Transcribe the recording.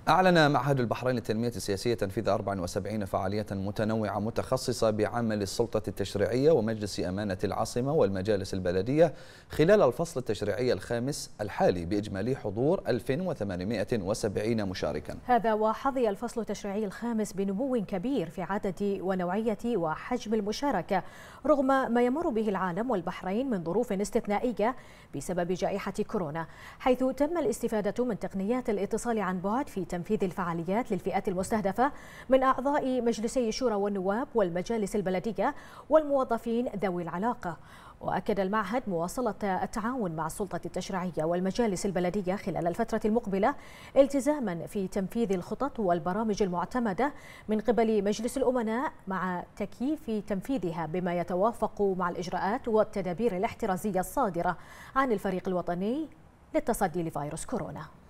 أعلن معهد البحرين للتنمية السياسية تنفيذ 74 فعالية متنوعة متخصصة بعمل السلطة التشريعية ومجلس أمانة العاصمة والمجالس البلدية خلال الفصل التشريعي الخامس الحالي بإجمالي حضور 2870 مشاركا. هذا وحظي الفصل التشريعي الخامس بنمو كبير في عدد ونوعية وحجم المشاركة رغم ما يمر به العالم والبحرين من ظروف استثنائية بسبب جائحة كورونا، حيث تم الاستفادة من تقنيات الاتصال عن بعد في تنفيذ الفعاليات للفئات المستهدفة من أعضاء مجلسي الشورى والنواب والمجالس البلدية والموظفين ذوي العلاقة. وأكد المعهد مواصلة التعاون مع السلطة التشريعية والمجالس البلدية خلال الفترة المقبلة التزاما في تنفيذ الخطط والبرامج المعتمدة من قبل مجلس الأمناء مع تكييف تنفيذها بما يتوافق مع الإجراءات والتدابير الاحترازية الصادرة عن الفريق الوطني للتصدي لفيروس كورونا.